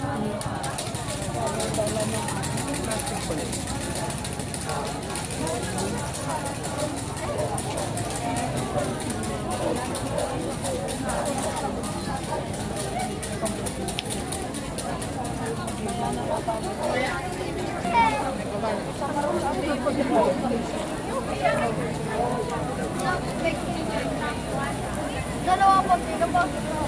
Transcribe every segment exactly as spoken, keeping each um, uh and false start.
Dalawa po, tiga po.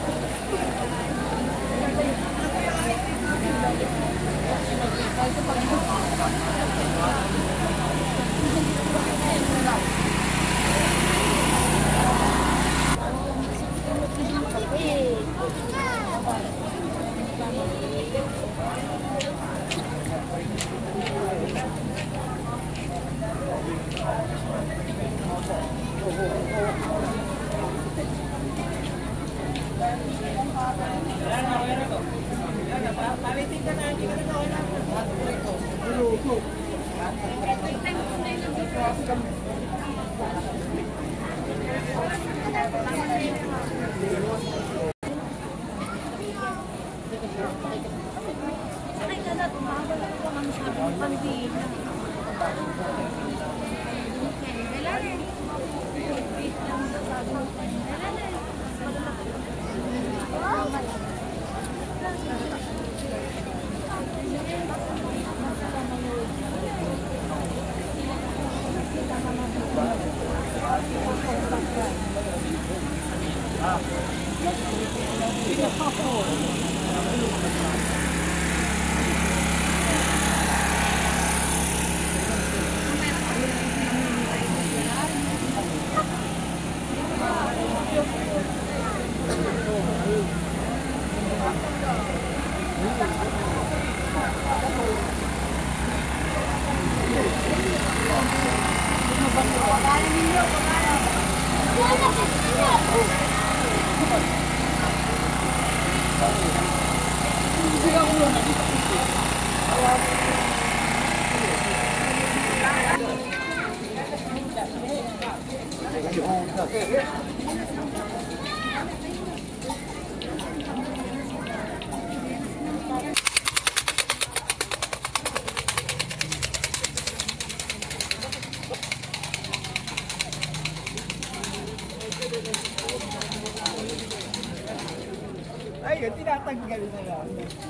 Ay, yun, tinatanggal na lang.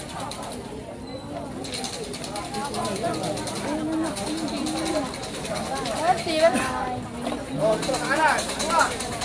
Oh, Steven. Oh, ito ka na. Kuha.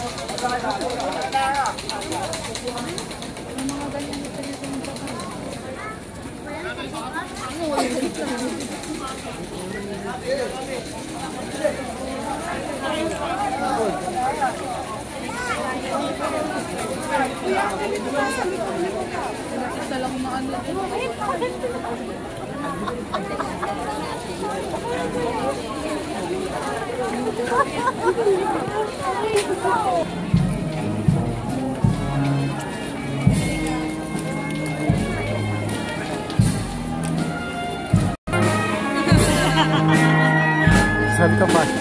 Saan ka ba?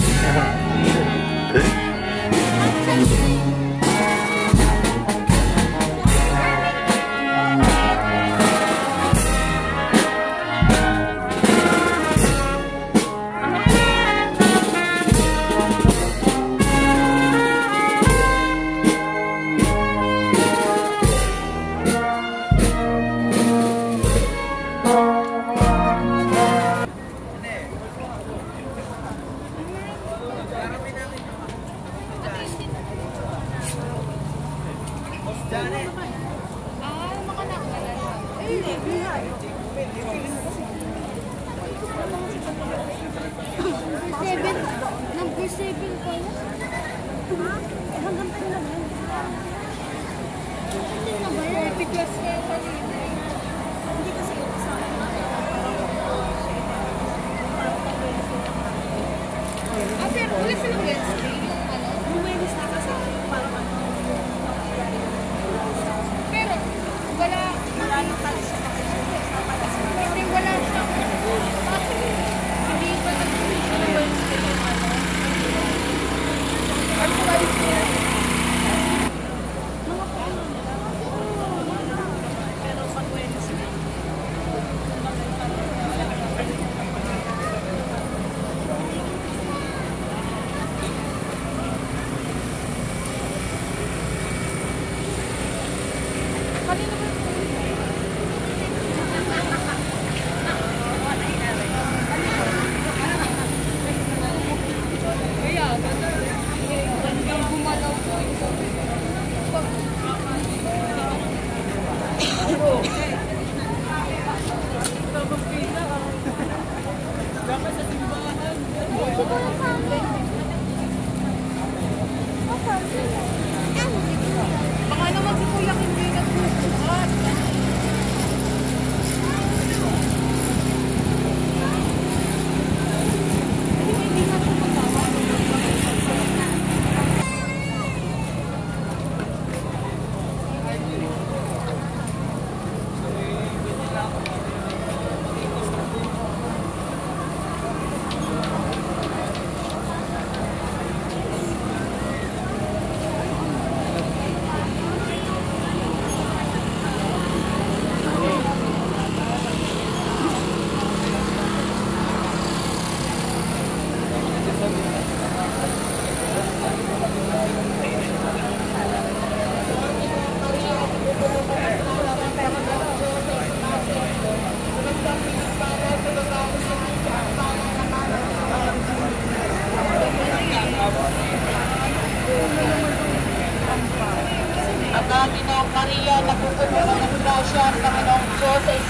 Seven. Number seven ko yun. Hanggang pa na ba yun? Hindi na ba yun? thirty plus ka pa rin. Hindi kasi ito sa akin. Ah, pero wala silang Wednesday. Ano? Yung Wednesday kasi parang ano. Pero wala. Wala na pala siya. Hindi wala siya. Hindi ba nag-uwi siya ng Wednesday yung ano? Ano ba yun? Mga paano nila? Pero pag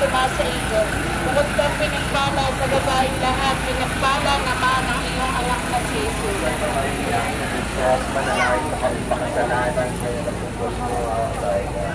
sumasa iyo. Bukod kang pinagpala sa babae lahat, pinagpala naman ang iyong anak na si Jesus. Diyos, manalangin sa kami pakasalanan, kaya natupos mo ang tayo.